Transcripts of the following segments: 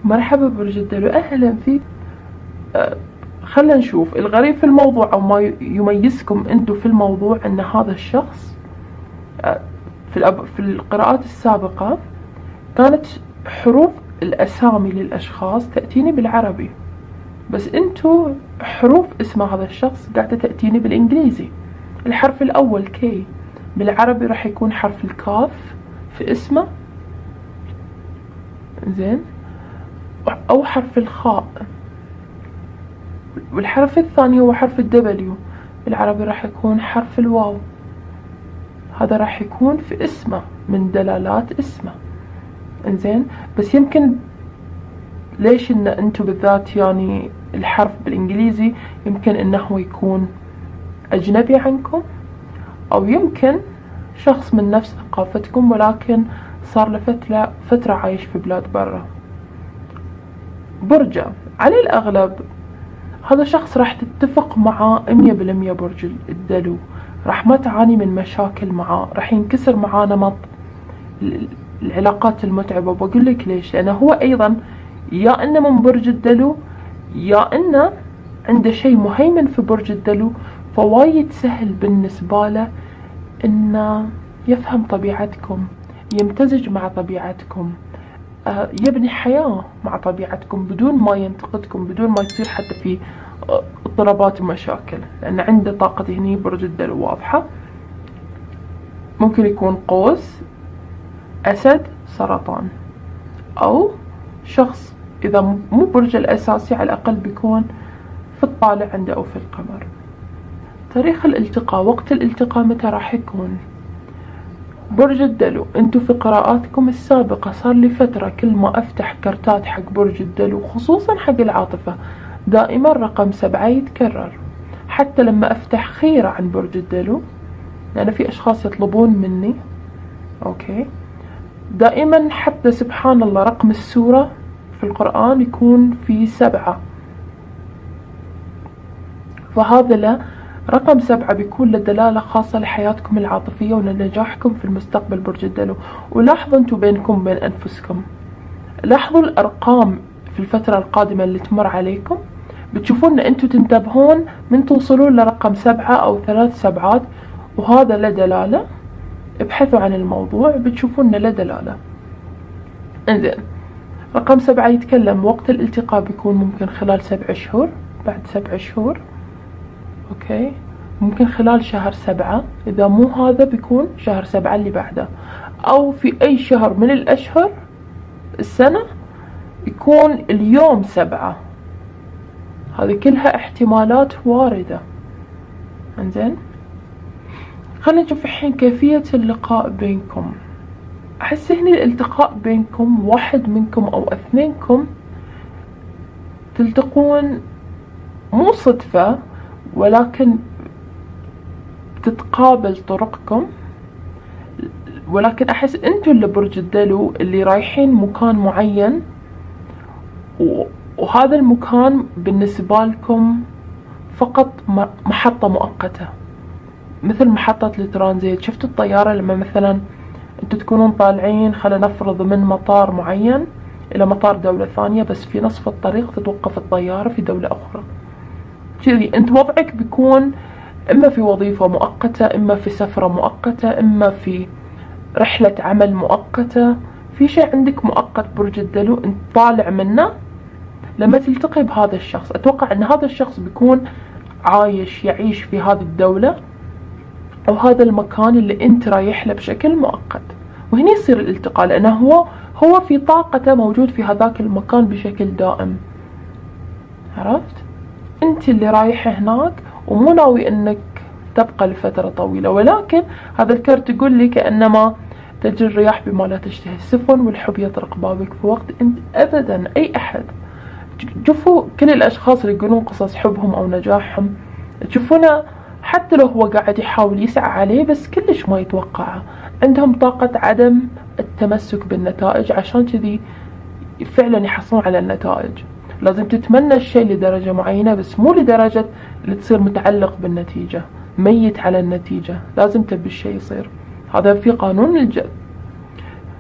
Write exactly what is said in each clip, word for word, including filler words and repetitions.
مرحبا برج الدلو، أهلا فيك. أه خلنا نشوف الغريب في الموضوع أو ما يميزكم أنتم في الموضوع، أن هذا الشخص أه في, الأب في القراءات السابقة كانت حروف الأسامي للأشخاص تأتيني بالعربي، بس أنتم حروف اسم هذا الشخص قاعدة تأتيني بالإنجليزي. الحرف الأول كي، بالعربي راح يكون حرف الكاف في اسمه، زين، أو حرف الخاء. والحرف الثاني هو حرف الدبليو، بالعربي راح يكون حرف الواو. هذا راح يكون في اسمه من دلالات اسمه، انزين. بس يمكن ليش ان انتو بالذات يعني الحرف بالانجليزي يمكن انه يكون اجنبي عنكم، او يمكن شخص من نفس ثقافتكم ولكن صار له فترة فترة عايش في بلاد برا. برجه على الاغلب هذا شخص راح تتفق معاه مية بالمية. برج الدلو راح ما تعاني من مشاكل معاه، راح ينكسر معاه نمط العلاقات المتعبة. وبقول لك ليش، لأنه هو أيضا يا إنه من برج الدلو يا إنه عنده شيء مهيمن في برج الدلو، فوايد سهل بالنسبة له إنه يفهم طبيعتكم، يمتزج مع طبيعتكم، يبني حياة مع طبيعتكم بدون ما ينتقدكم، بدون ما يصير حتى في اضطرابات ومشاكل، لأن عنده طاقة هني برج الدلو واضحة. ممكن يكون قوس، أسد، سرطان، أو شخص إذا مو برج الأساسي على الأقل بيكون في الطالع عنده أو في القمر. تاريخ الالتقاء، وقت الالتقاء متى راح يكون؟ برج الدلو انتو في قراءاتكم السابقة صار لي فترة كل ما افتح كرتات حق برج الدلو خصوصا حق العاطفة دائما رقم سبعة يتكرر. حتى لما افتح خيرة عن برج الدلو، لأن في اشخاص يطلبون مني، اوكي، دائما حتى سبحان الله رقم السورة في القرآن يكون في سبعة، فهذا له رقم سبعة بيكون له دلالة خاصة لحياتكم العاطفية ولنجاحكم في المستقبل برج الدلو. ولاحظوا انتوا بينكم وبين انفسكم، لاحظوا الارقام في الفترة القادمة اللي تمر عليكم، بتشوفون ان انتوا تنتبهون من توصلون لرقم سبعة او ثلاث سبعات، وهذا له دلالة. ابحثوا عن الموضوع بتشوفون له دلالة. انزين، رقم سبعة يتكلم وقت الالتقاء بيكون ممكن خلال سبع شهور، بعد سبع شهور، اوكي، ممكن خلال شهر سبعة، اذا مو هذا بيكون شهر سبعة اللي بعده، او في اي شهر من الاشهر السنة يكون اليوم سبعة. هذه كلها احتمالات واردة. انزين، خلينا نشوف الحين كيفية اللقاء بينكم. احس هني الالتقاء بينكم واحد منكم او اثنينكم تلتقون مو صدفة، ولكن تتقابل طرقكم. ولكن احس انتو اللي برج الدلو اللي رايحين مكان معين، وهذا المكان بالنسبة لكم فقط محطة مؤقتة، مثل محطة الترانزيت. شفتوا الطيارة لما مثلا انتو تكونون طالعين، خلينا نفرض من مطار معين الى مطار دولة ثانية، بس في نصف الطريق تتوقف الطيارة في دولة اخرى. كذي انت وضعك بيكون اما في وظيفة مؤقتة، اما في سفرة مؤقتة، اما في رحلة عمل مؤقتة، في شيء عندك مؤقت برج الدلو انت طالع منه. لما تلتقي بهذا الشخص اتوقع ان هذا الشخص بيكون عايش يعيش في هذه الدولة او هذا المكان اللي انت رايح له بشكل مؤقت، وهنا يصير الالتقاء، لانه هو هو في طاقته موجود في هذاك المكان بشكل دائم. عرفت؟ انت اللي رايح هناك ومو ناوي انك تبقى لفترة طويلة، ولكن هذا الكرت يقول لي كأنما تجري الرياح بما لا تشتهي السفن والحب يطرق بابك في وقت انت ابدا اي احد. شوفوا كل الاشخاص اللي يقولون قصص حبهم او نجاحهم، تشوفونه حتى لو هو قاعد يحاول يسعى عليه بس كلش ما يتوقعه، عندهم طاقة عدم التمسك بالنتائج، عشان كذي فعلا يحصلون على النتائج. لازم تتمنى الشيء لدرجة معينة، بس مو لدرجة اللي تصير متعلق بالنتيجة، ميت على النتيجة، لازم تبي الشيء يصير. هذا في قانون الجذب.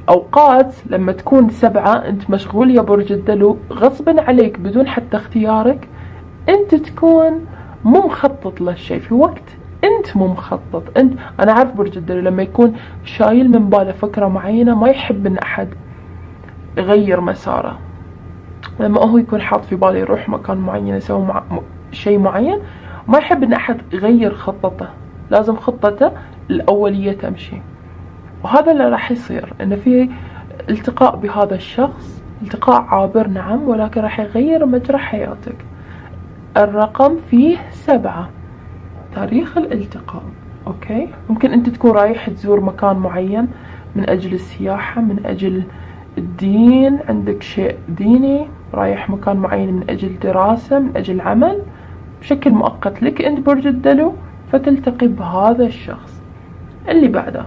أوقات لما تكون سبعة أنت مشغول يا برج الدلو غصبا عليك بدون حتى اختيارك، أنت تكون مو مخطط للشيء في وقت أنت مو مخطط. أنت أنا عارف برج الدلو لما يكون شايل من باله فكرة معينة ما يحب إن أحد يغير مساره. لما هو يكون حاط في باله يروح مكان معين يسوي مع... شيء معين، ما يحب إن أحد يغير خطته، لازم خطته الأولية تمشي. وهذا اللي راح يصير، إن في التقاء بهذا الشخص، التقاء عابر نعم، ولكن راح يغير مجرى حياتك. الرقم فيه سبعة، تاريخ الالتقاء. أوكي، ممكن أنت تكون رايح تزور مكان معين من أجل السياحة، من أجل الدين، عندك شيء ديني، رايح مكان معين من أجل دراسة، من أجل عمل بشكل مؤقت لك أنت برج الدلو، فتلتقي بهذا الشخص. اللي بعده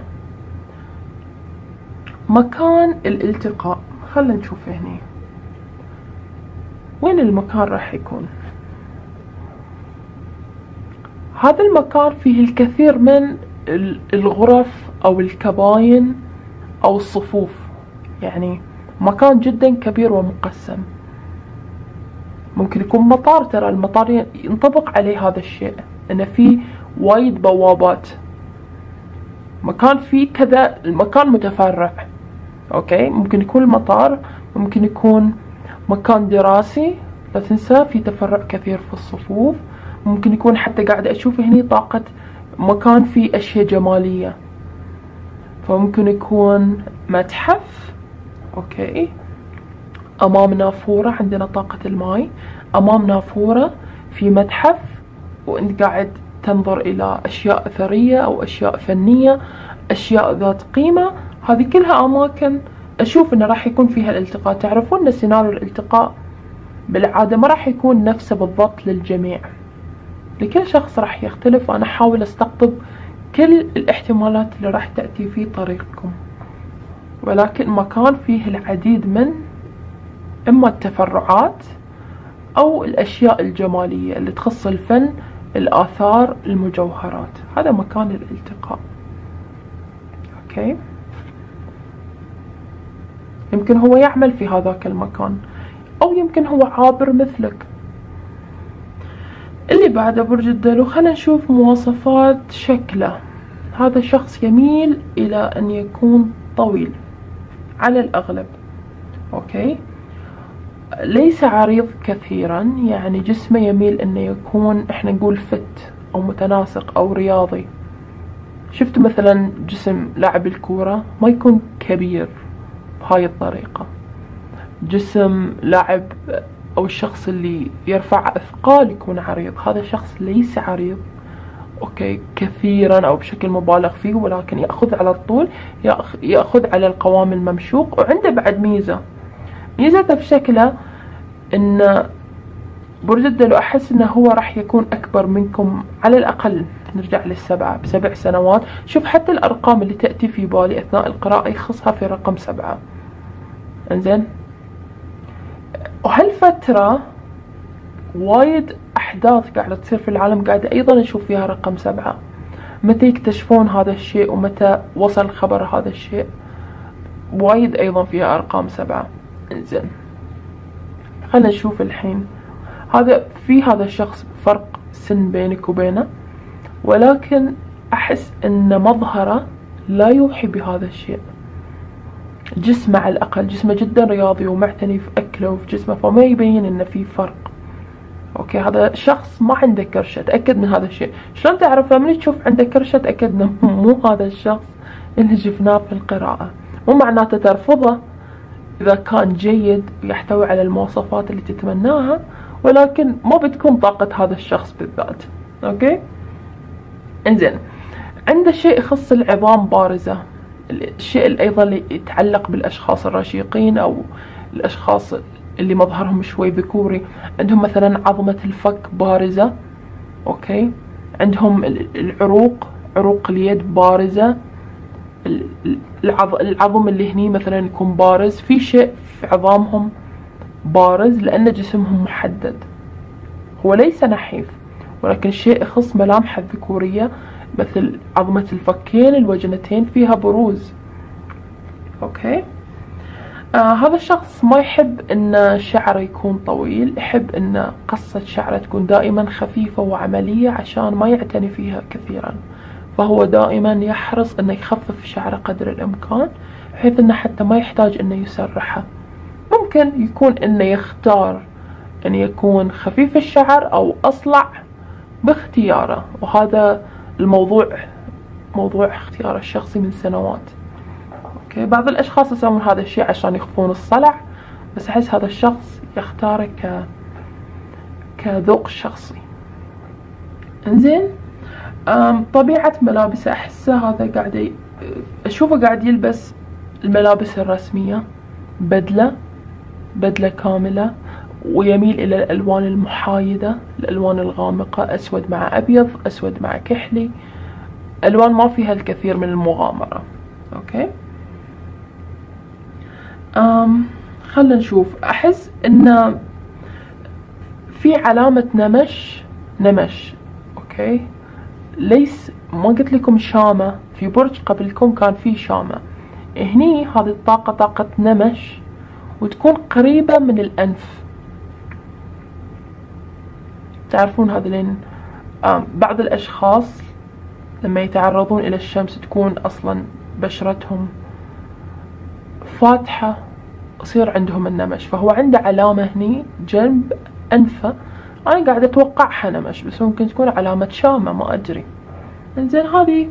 مكان الالتقاء، خلنا نشوف هنا وين المكان راح يكون. هذا المكان فيه الكثير من الغرف أو الكباين أو الصفوف، يعني مكان جدا كبير ومقسم. ممكن يكون مطار، ترى المطار ينطبق عليه هذا الشيء، إن فيه وايد بوابات، مكان فيه كذا، المكان متفرع. أوكي، ممكن يكون المطار، ممكن يكون مكان دراسي، لا تنسى في تفرع كثير في الصفوف. ممكن يكون حتى قاعدة أشوف هني طاقة مكان فيه أشياء جمالية، فممكن يكون متحف. أوكي، أمام نافورة، عندنا طاقة الماء، أمام نافورة في متحف وأنت قاعد تنظر إلى أشياء أثرية أو أشياء فنية، أشياء ذات قيمة. هذه كلها أماكن أشوف أنه راح يكون فيها الالتقاء. تعرفون أن سيناريو الالتقاء بالعادة ما راح يكون نفسه بالضبط للجميع، لكل شخص راح يختلف، وأنا أحاول أستقطب كل الاحتمالات اللي راح تأتي في طريقكم. ولكن مكان فيه العديد من إما التفرعات أو الأشياء الجمالية اللي تخص الفن، الآثار، المجوهرات، هذا مكان الالتقاء. أوكي، يمكن هو يعمل في هذاك المكان، أو يمكن هو عابر مثلك. اللي بعده برج الدلو، خلينا نشوف مواصفات شكله. هذا شخص يميل إلى أن يكون طويل على الأغلب. أوكي، ليس عريض كثيرا، يعني جسمه يميل أنه يكون احنا نقول فت أو متناسق أو رياضي. شفت مثلا جسم لاعب الكورة ما يكون كبير بهاي الطريقة، جسم لاعب أو الشخص اللي يرفع أثقال يكون عريض. هذا الشخص ليس عريض أوكي كثيرا أو بشكل مبالغ فيه، ولكن يأخذ على الطول، يأخذ على القوام الممشوق. وعنده بعد ميزة، ميزته في شكله إن برج الدلو أحس إنه هو راح يكون أكبر منكم على الأقل، نرجع للسبعة بسبع سنوات. شوف حتى الأرقام اللي تأتي في بالي أثناء القراءة يخصها في رقم سبعة. انزين، وهالفترة وايد أحداث قاعدة تصير في العالم، قاعدة أيضا نشوف فيها رقم سبعة. متى يكتشفون هذا الشيء ومتى وصل خبر هذا الشيء، وايد أيضا فيها أرقام سبعة. انزين، خلنا نشوف الحين. هذا في هذا الشخص فرق سن بينك وبينه، ولكن أحس أن مظهره لا يوحي بهذا الشيء. جسمه على الأقل جسمه جدا رياضي ومعتني في أكله وفي جسمه، فما يبين أن في فرق. أوكي، هذا شخص ما عنده كرشة، تأكد من هذا الشيء. شلون تعرف؟ لما تشوف عنده كرشة تأكد أنه مو هذا الشخص اللي شفناه في القراءة. مو معناته ترفضه إذا كان جيد ويحتوي على المواصفات اللي تتمناها، ولكن ما بتكون طاقة هذا الشخص بالذات. أوكي، انزين، عنده شيء يخص العظام بارزة، الشيء اللي أيضا اللي يتعلق بالأشخاص الرشيقين أو الأشخاص اللي مظهرهم شوي ذكوري. عندهم مثلا عظمة الفك بارزة. أوكي، عندهم العروق، عروق اليد بارزة، العظم اللي هني مثلا يكون بارز، في شيء في عظامهم بارز لأن جسمهم محدد. هو ليس نحيف، ولكن شيء يخص ملامح الذكورية مثل عظمة الفكين، الوجنتين فيها بروز. أوكي، آه هذا الشخص ما يحب ان شعره يكون طويل، يحب ان قصة شعره تكون دائما خفيفة وعملية عشان ما يعتني فيها كثيرا، فهو دائما يحرص انه يخفف شعره قدر الامكان بحيث انه حتى ما يحتاج انه يسرحه. ممكن يكون انه يختار ان يكون خفيف الشعر او اصلع باختياره، وهذا الموضوع موضوع اختياره الشخصي من سنوات. اوكي، بعض الاشخاص يسوون هذا الشيء عشان يخفون الصلع، بس احس هذا الشخص يختاره ك كذوق شخصي. انزين، طبيعة ملابسه احسه هذا قاعد ي... اشوفه قاعد يلبس الملابس الرسمية، بدلة بدلة كاملة، ويميل الى الالوان المحايدة، الالوان الغامقة، اسود مع ابيض، اسود مع كحلي، الوان ما فيها الكثير من المغامرة. اوكي، أم خلنا نشوف. احس ان في علامة نمش نمش اوكي، ليس ما قلت لكم شامة، في برج قبلكم كان في شامة، هني هذه الطاقة طاقة نمش وتكون قريبة من الأنف. تعرفون هذولين بعض الأشخاص لما يتعرضون إلى الشمس تكون أصلا بشرتهم فاتحة، يصير عندهم النمش، فهو عنده علامة هني جنب أنفه، أنا قاعدة أتوقعها نمش بس ممكن تكون علامة شامة ما أدري. إنزين، هذه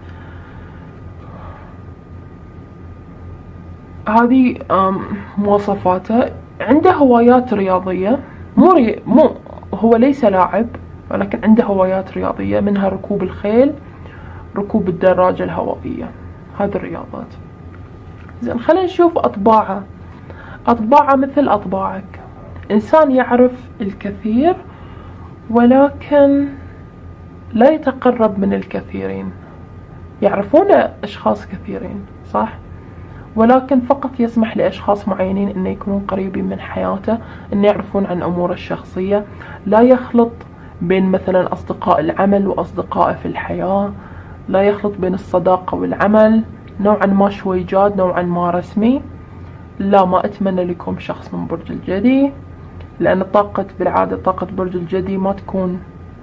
هذه مواصفاته. عنده هوايات رياضية، مو ري... مو هو ليس لاعب ولكن عنده هوايات رياضية، منها ركوب الخيل، ركوب الدراجة الهوائية، هذه الرياضات. زين، خلينا نشوف أطباعه. أطباعه مثل أطباعك، إنسان يعرف الكثير ولكن لا يتقرب من الكثيرين. يعرفون أشخاص كثيرين صح، ولكن فقط يسمح لأشخاص معينين أن يكونون قريبين من حياته، أن يعرفون عن أموره الشخصية. لا يخلط بين مثلا أصدقاء العمل وأصدقائه في الحياة، لا يخلط بين الصداقة والعمل، نوعا ما شوي جاد نوعا ما رسمي. لا، ما أتمنى لكم شخص من برج الجدي، لأن طاقة بالعادة طاقة برج الجدي ما تكون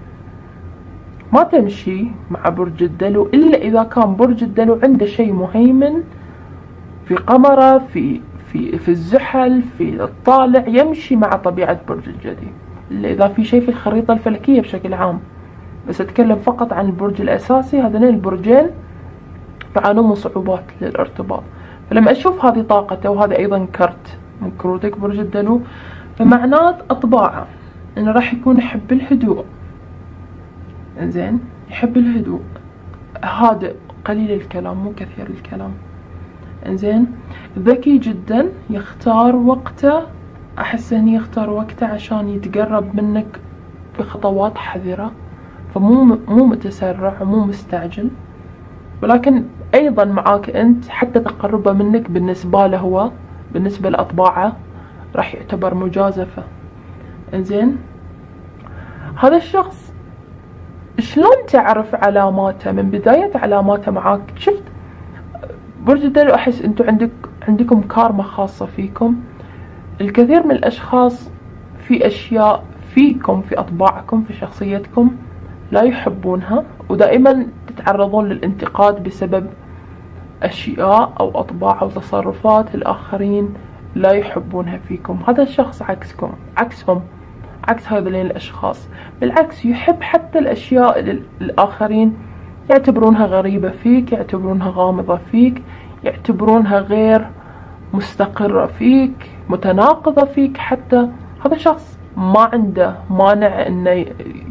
ما تمشي مع برج الدلو، إلا إذا كان برج الدلو عنده شيء مهيمن في قمره، في في في الزحل، في الطالع، يمشي مع طبيعة برج الجدي، إلا إذا في شيء في الخريطة الفلكية بشكل عام. بس أتكلم فقط عن البرج الأساسي، هذين البرجين يعانون من صعوبات للارتباط. فلما أشوف هذه طاقته، وهذا أيضا كرت من كروتك برج الدلو، فمعنات أطباعه إنه راح يكون يحب الهدوء. إنزين، يحب الهدوء، هادئ، قليل الكلام مو كثير الكلام. إنزين، ذكي جدا، يختار وقته، أحس إنه يختار وقته عشان يتقرب منك بخطوات حذرة، فمو مو متسرع ومو مستعجل، ولكن أيضا معاك أنت حتى تقربه منك بالنسبة له هو بالنسبة لأطباعه راح يعتبر مجازفة. إنزين، هذا الشخص شلون تعرف علاماته؟ من بداية علاماته معاك شفت برج الدلو، أحس أنتوا عندك عندكم كارما خاصة فيكم. الكثير من الأشخاص في أشياء فيكم، في أطباعكم، في شخصيتكم لا يحبونها، ودائما تتعرضون للانتقاد بسبب أشياء أو أطباع أو تصرفات الآخرين لا يحبونها فيكم. هذا الشخص عكسكم، عكسهم، عكس هذين الأشخاص. بالعكس، يحب حتى الأشياء اللي الآخرين يعتبرونها غريبة فيك، يعتبرونها غامضة فيك، يعتبرونها غير مستقرة فيك، متناقضة فيك. حتى هذا الشخص ما عنده مانع أنه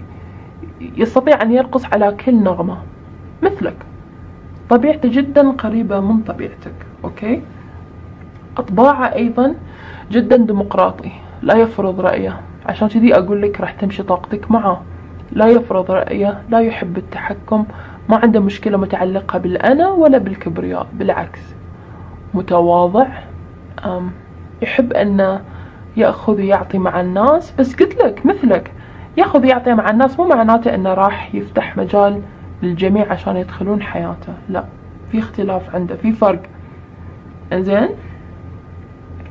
يستطيع أن يرقص على كل نغمة مثلك، طبيعته جدا قريبة من طبيعتك. أوكي، أطباعه أيضا جدا ديمقراطي، لا يفرض رأيه، عشان كذي أقول لك راح تمشي طاقتك معه. لا يفرض رأيه، لا يحب التحكم، ما عنده مشكلة متعلقة بالأنا ولا بالكبرياء، بالعكس متواضع، يحب أن يأخذ ويعطي مع الناس. بس قلت لك مثلك، يأخذ ويعطي مع الناس مو معناته أنه راح يفتح مجال للجميع عشان يدخلون حياته، لا، في اختلاف عنده، في فرق. إنزين،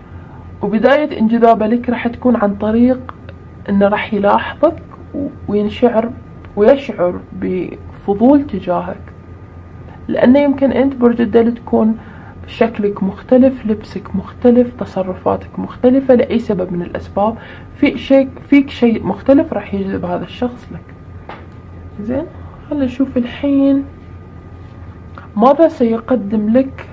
وبداية انجذابه لك راح تكون عن طريق انه راح يلاحظك وينشعر ويشعر بفضول تجاهك، لأنه يمكن أنت برج الدلو تكون شكلك مختلف، لبسك مختلف، تصرفاتك مختلفة لأي سبب من الأسباب، في شيء فيك شيء مختلف راح يجذب هذا الشخص لك. زين، خلينا نشوف الحين ماذا سيقدم لك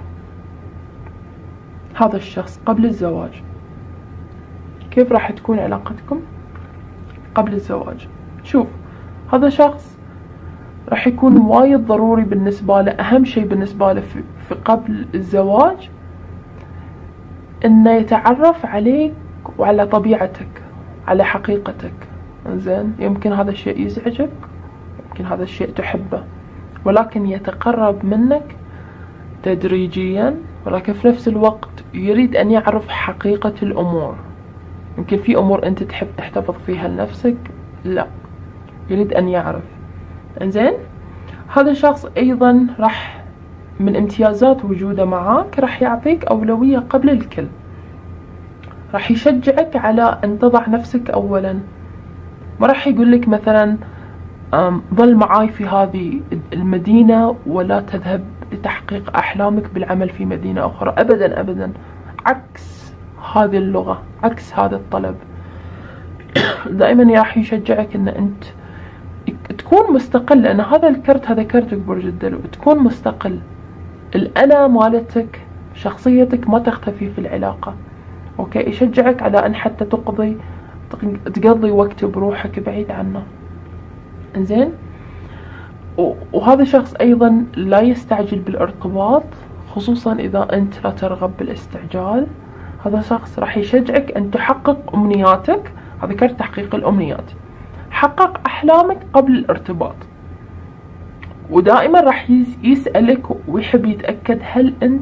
هذا الشخص قبل الزواج. كيف راح تكون علاقتكم قبل الزواج؟ شوف، هذا شخص راح يكون وايد ضروري بالنسبة له، أهم شيء بالنسبة له في, في قبل الزواج إنه يتعرف عليك وعلى طبيعتك، على حقيقتك. زين، يمكن هذا الشيء يزعجك، يمكن هذا الشيء تحبه، ولكن يتقرب منك تدريجيا، ولكن في نفس الوقت يريد أن يعرف حقيقة الأمور. يمكن في أمور أنت تحب تحتفظ فيها لنفسك، لا، يريد أن يعرف. انزين، هذا الشخص أيضا راح من امتيازات وجوده معاك راح يعطيك أولوية قبل الكل، راح يشجعك على أن تضع نفسك أولا. ما راح يقول لك مثلا ظل معاي في هذه المدينة ولا تذهب لتحقيق أحلامك بالعمل في مدينة أخرى، أبدا أبدا، عكس هذه اللغة، عكس هذا الطلب. دائما راح يشجعك أن أنت تكون مستقل، لأن هذا الكرت هذا كرتك برج الدلو، تكون مستقل. الأنا مالتك، شخصيتك ما تختفي في العلاقة. أوكي، يشجعك على أن حتى تقضي تقضي وقت بروحك بعيد عنه. إنزين، وهذا شخص أيضا لا يستعجل بالارتباط، خصوصا إذا أنت لا ترغب بالاستعجال. هذا شخص راح يشجعك أن تحقق أمنياتك، هذا كرت تحقيق الأمنيات. حقق أحلامك قبل الارتباط، ودائما راح يسألك ويحب يتأكد هل أنت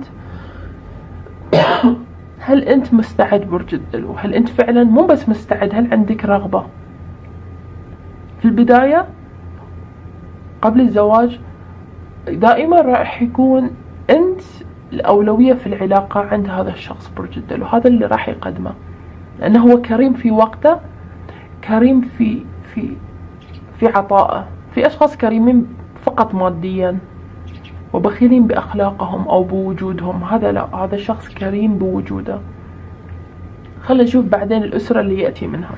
هل أنت مستعد برج الدلو، هل أنت فعلا مو بس مستعد، هل عندك رغبة. في البداية قبل الزواج دائما راح يكون أنت الأولوية في العلاقة عند هذا الشخص برج الدلو، هذا اللي راح يقدمه، لأنه هو كريم في وقته، كريم في في في عطائه. في أشخاص كريمين فقط ماديا وبخيلين بأخلاقهم أو بوجودهم، هذا لا، هذا الشخص كريم بوجوده. خلينا نشوف بعدين الأسرة اللي يأتي منها.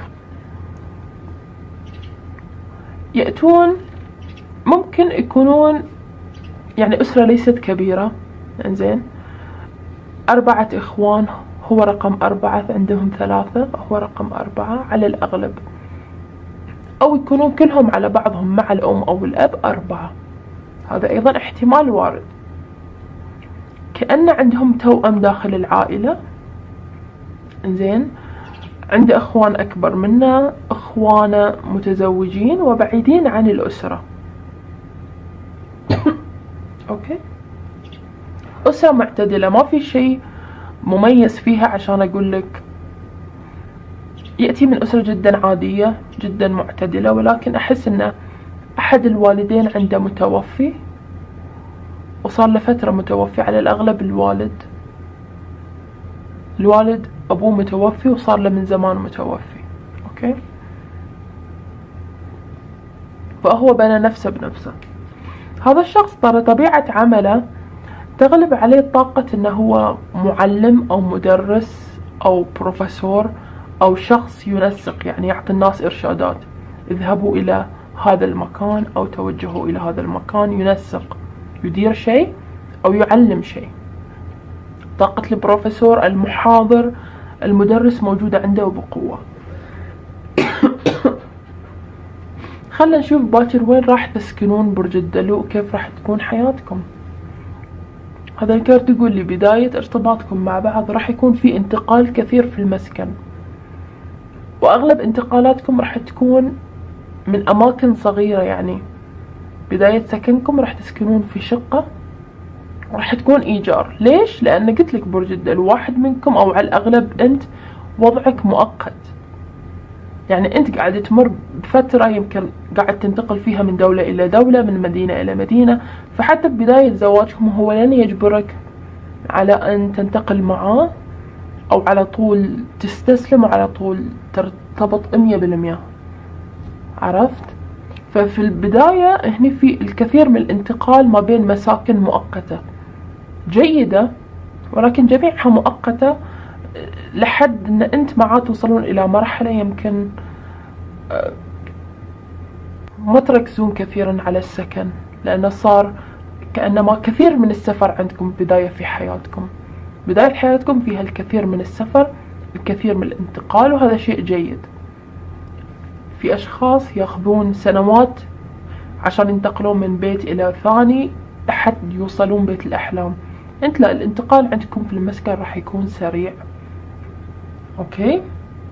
يأتون ممكن يكونون يعني أسرة ليست كبيرة، إنزين، أربعة إخوان، هو رقم أربعة، عندهم ثلاثة، هو رقم أربعة على الأغلب، أو يكونون كلهم على بعضهم مع الأم أو الأب أربعة، هذا أيضا احتمال وارد. كأن عندهم توأم داخل العائلة. إنزين، عنده إخوان أكبر منه، إخوانه متزوجين وبعيدين عن الأسرة. أوكي، أسرة معتدلة، ما في شيء مميز فيها عشان أقول لك. يأتي من أسرة جدا عادية، جدا معتدلة، ولكن أحس أن أحد الوالدين عنده متوفي، وصار له فترة متوفي، على الأغلب الوالد الوالد أبوه متوفي وصار له من زمان متوفي. أوكي، فهو بنى نفسه بنفسه. هذا الشخص ترى طبيعة عمله تغلب عليه طاقة أنه هو معلم أو مدرس أو بروفيسور أو شخص ينسق، يعني يعطي الناس إرشادات، اذهبوا إلى هذا المكان أو توجهوا إلى هذا المكان، ينسق، يدير شيء أو يعلم شيء. طاقة البروفيسور، المحاضر، المدرس موجودة عنده وبقوة. خلنا نشوف باكر وين راح تسكنون برج الدلو وكيف راح تكون حياتكم. هذا الكارت يقول لي بداية ارتباطكم مع بعض راح يكون في انتقال كثير في المسكن، وأغلب انتقالاتكم راح تكون من أماكن صغيرة، يعني بداية سكنكم راح تسكنون في شقة، راح تكون إيجار. ليش؟ لأن قلت لك برج الدلو واحد منكم أو على الأغلب أنت وضعك مؤقت، يعني أنت قاعد تمر بفترة يمكن قاعد تنتقل فيها من دولة إلى دولة، من مدينة إلى مدينة، فحتى بداية زواجكم هو لن يجبرك على أن تنتقل معاه أو على طول تستسلم وعلى طول ترتبط مية بالمية. عرفت؟ ففي البداية هني في الكثير من الانتقال ما بين مساكن مؤقتة جيدة، ولكن جميعها مؤقتة لحد ان انت معاه توصلون الى مرحلة يمكن ما تركزون كثيرا على السكن، لانه صار كأنما كثير من السفر عندكم بداية في حياتكم. بداية حياتكم فيها الكثير من السفر، الكثير من الانتقال، وهذا شيء جيد. في أشخاص ياخذون سنوات عشان ينتقلون من بيت إلى ثاني لحد يوصلون بيت الأحلام. أنت لا، الانتقال عندكم في المسكن راح يكون سريع. أوكي،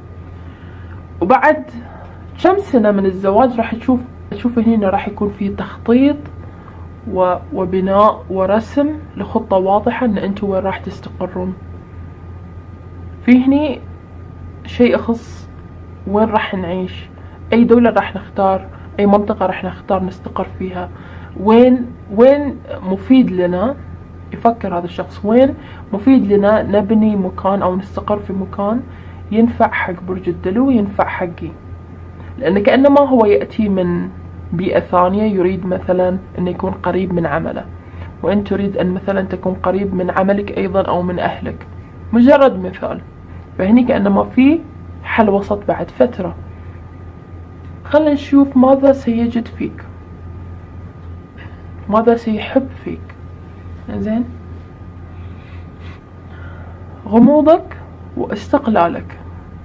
وبعد كم سنة من الزواج راح تشوف تشوف هنا راح يكون في تخطيط وبناء ورسم لخطة واضحة ان انتوا وين راح تستقرون. في هني شيء يخص وين راح نعيش، اي دولة راح نختار، اي منطقة راح نختار نستقر فيها، وين وين مفيد لنا. يفكر هذا الشخص وين مفيد لنا نبني مكان او نستقر في مكان ينفع حق برج الدلو، ينفع حقي. لان كأنما هو يأتي من بيئة ثانية، يريد مثلا أن يكون قريب من عمله، وأنت تريد أن مثلا تكون قريب من عملك أيضا أو من أهلك، مجرد مثال. فهني كأنما في حل وسط بعد فترة. خلينا نشوف ماذا سيجد فيك، ماذا سيحب فيك. زين، غموضك واستقلالك،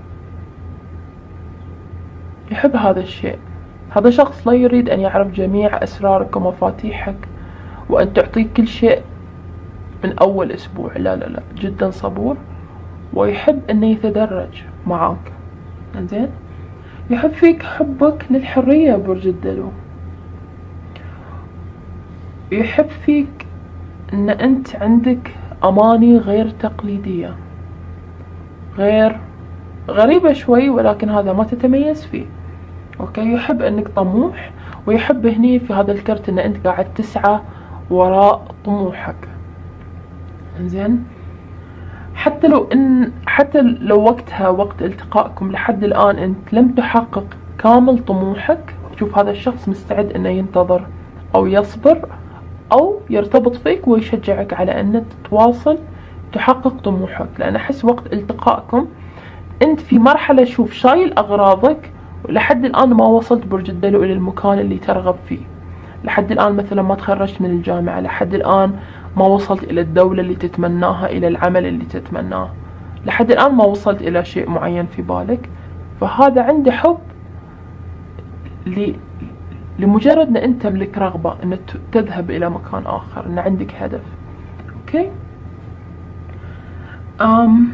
يحب هذا الشيء. هذا شخص لا يريد أن يعرف جميع أسرارك ومفاتيحك وأن تعطيك كل شيء من أول أسبوع، لا لا لا، جدا صبور ويحب أن يتدرج معك. إنزين، يحب فيك حبك للحرية برج الدلو، يحب فيك أن أنت عندك أماني غير تقليدية، غير غريبة شوي، ولكن هذا ما تتميز فيه. اوكي، يحب انك طموح، ويحب هني في هذا الكرت ان انت قاعد تسعى وراء طموحك. زين، حتى لو ان حتى لو وقتها وقت التقائكم لحد الان انت لم تحقق كامل طموحك، شوف هذا الشخص مستعد انه ينتظر او يصبر او يرتبط فيك ويشجعك على ان تواصل تحقق طموحك. لان احس وقت التقائكم انت في مرحلة شوف شايل اغراضك، ولحد الآن ما وصلت برج الدلو إلى المكان اللي ترغب فيه. لحد الآن مثلا ما تخرجت من الجامعة، لحد الآن ما وصلت إلى الدولة اللي تتمناها، إلى العمل اللي تتمناه، لحد الآن ما وصلت إلى شيء معين في بالك. فهذا عنده حب ل... لمجرد أن أنت تملك رغبة أن تذهب إلى مكان آخر، أن عندك هدف. أوكي، أم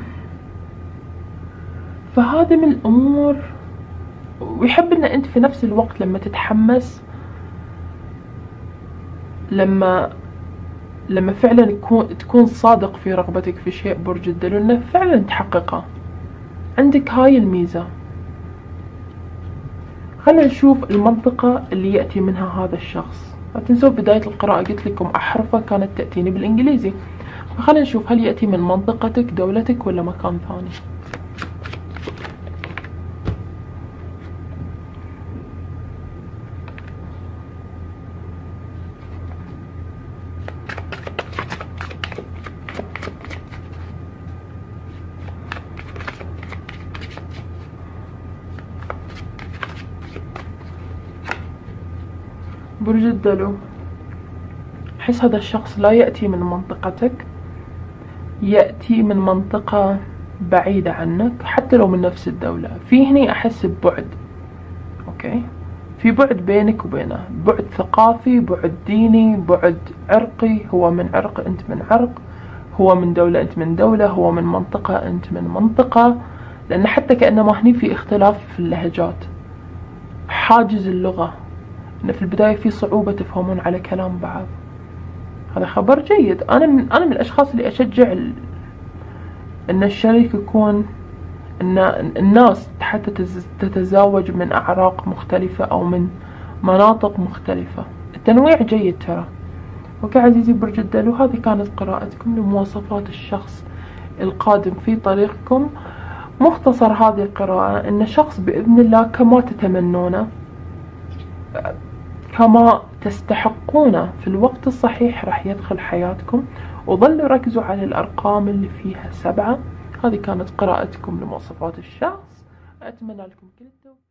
فهذا من الأمور. ويحب ان انت في نفس الوقت لما تتحمس، لما لما فعلا تكون تكون صادق في رغبتك في شيء برج الدلو، انه فعلا تحققه. عندك هاي الميزة. خلينا نشوف المنطقة اللي يأتي منها هذا الشخص. لا تنسوا بداية القراءة قلت لكم أحرفه كانت تأتيني بالإنجليزي، فخلينا نشوف هل يأتي من منطقتك، دولتك، ولا مكان ثاني. برج الدلو، أحس هذا الشخص لا يأتي من منطقتك، يأتي من منطقة بعيدة عنك، حتى لو من نفس الدولة. في هني أحس ببعد، أوكي، في بعد بينك وبينه، بعد ثقافي، بعد ديني، بعد عرقي. هو من عرق، أنت من عرق، هو من دولة، أنت من دولة، هو من منطقة، أنت من منطقة. لأن حتى كأنما هني في اختلاف في اللهجات، حاجز اللغة، إن في البداية في صعوبة تفهمون على كلام بعض. هذا خبر جيد. أنا من أنا من الأشخاص اللي أشجع ال... إن الشريك يكون، إن الناس حتى تتزاوج من أعراق مختلفة أو من مناطق مختلفة. التنويع جيد ترى. اوكي عزيزي برج الدلو، هذه كانت قراءتكم لمواصفات الشخص القادم في طريقكم. مختصر هذه القراءة إن شخص بإذن الله كما تتمنونه، كما تستحقونه في الوقت الصحيح راح يدخل حياتكم. وظلوا ركزوا على الأرقام اللي فيها سبعة. هذه كانت قراءتكم لمواصفات الشخص، أتمنى لكم كل التوفيق.